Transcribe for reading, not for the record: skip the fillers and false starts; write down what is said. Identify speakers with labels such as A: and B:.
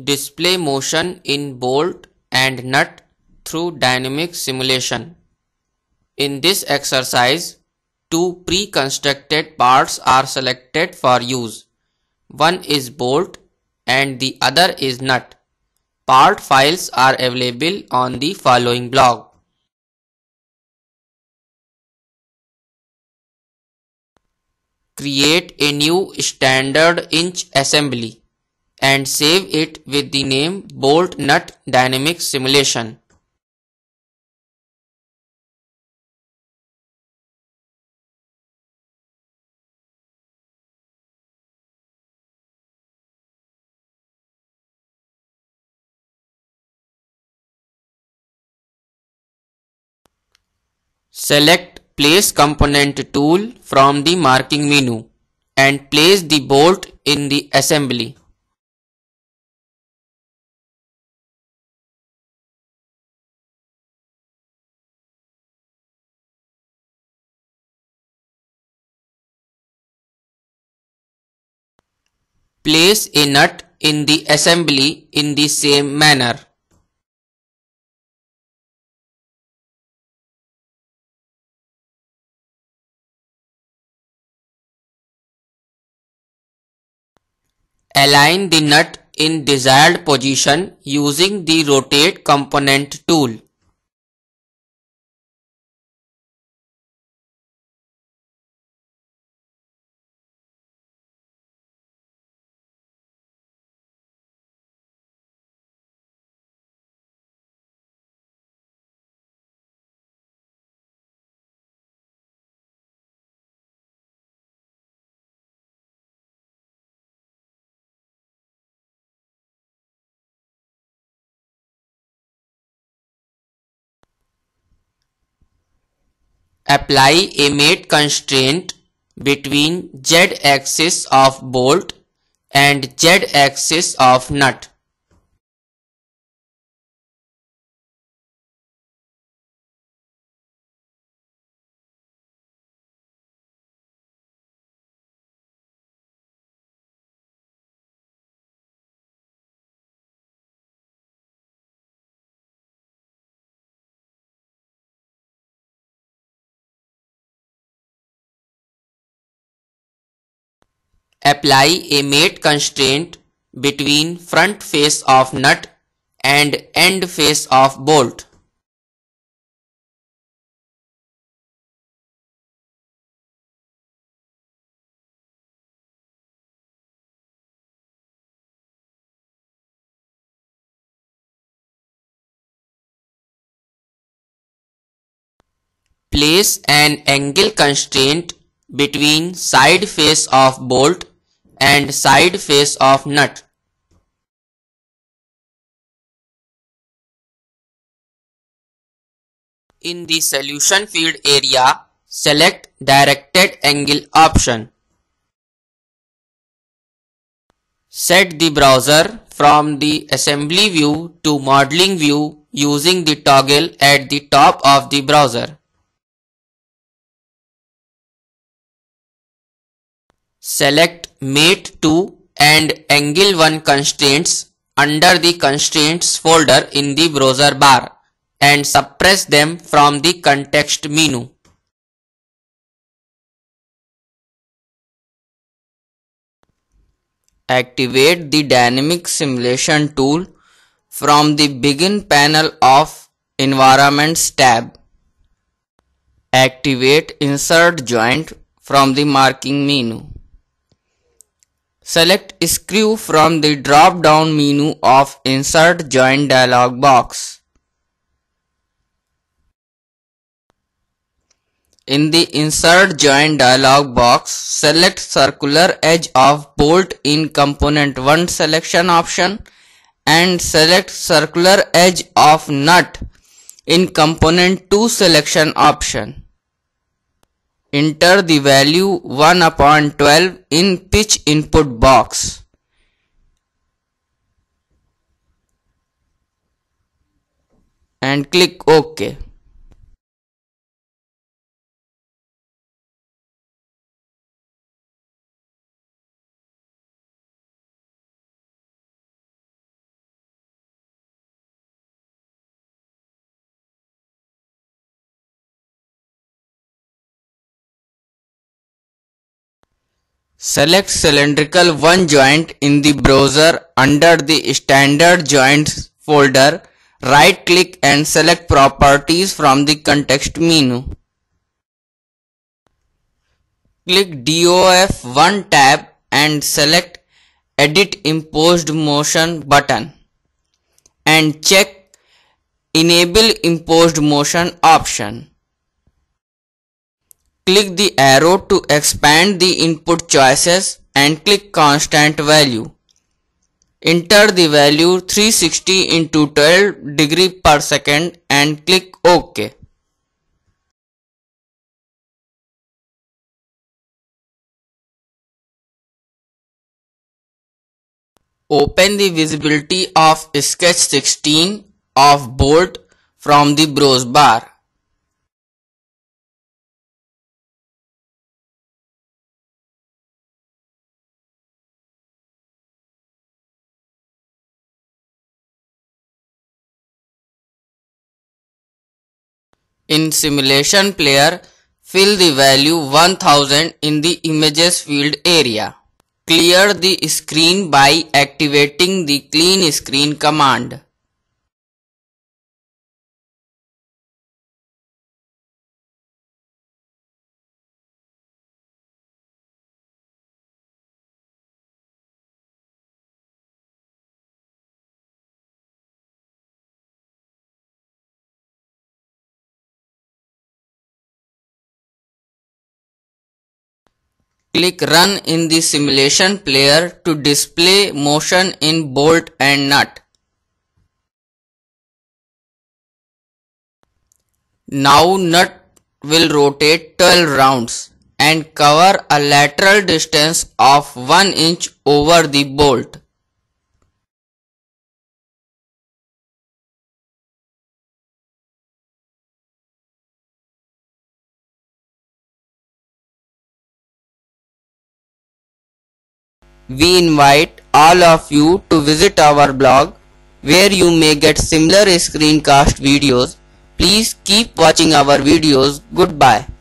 A: Display motion in bolt and nut through dynamic simulation. In this exercise, two pre-constructed parts are selected for use. One is bolt and the other is nut. Part files are available on the following blog. Create a new standard inch assembly and save it with the name Bolt Nut Dynamic Simulation. Select Place Component tool from the marking menu and place the bolt in the assembly. Place a nut in the assembly in the same manner. Align the nut in desired position using the Rotate Component tool. Apply a mate constraint between Z-axis of bolt and Z-axis of nut. Apply a mate constraint between front face of nut and end face of bolt. Place an angle constraint between side face of bolt and side face of nut. In the solution field area, select Directed Angle option. Set the browser from the assembly view to modeling view using the toggle at the top of the browser. Select Mate 2 and Angle 1 constraints under the Constraints folder in the browser bar and suppress them from the context menu. Activate the Dynamic Simulation tool from the Begin panel of Environments tab. Activate Insert Joint from the marking menu. Select Screw from the drop-down menu of Insert Joint dialog box. In the Insert Joint dialog box, select Circular Edge of Bolt in Component 1 selection option and select Circular Edge of Nut in Component 2 selection option. Enter the value 1/12 in pitch input box. And click OK. Select cylindrical 1 joint in the browser under the standard joints folder. Right click and select properties from the context menu. Click DOF1 tab and select Edit Imposed Motion button and check Enable Imposed Motion option. Click the arrow to expand the input choices and click Constant Value. Enter the value 360 into 12 degree per second and click OK. Open the visibility of Sketch 16 of Bolt from the browse bar. In Simulation Player, fill the value 1000 in the Images field area. Clear the screen by activating the Clean Screen command. Click Run in the Simulation Player to display motion in bolt and nut. Now nut will rotate 12 rounds and cover a lateral distance of 1 inch over the bolt. We invite all of you to visit our blog where you may get similar screencast videos. Please keep watching our videos. Goodbye.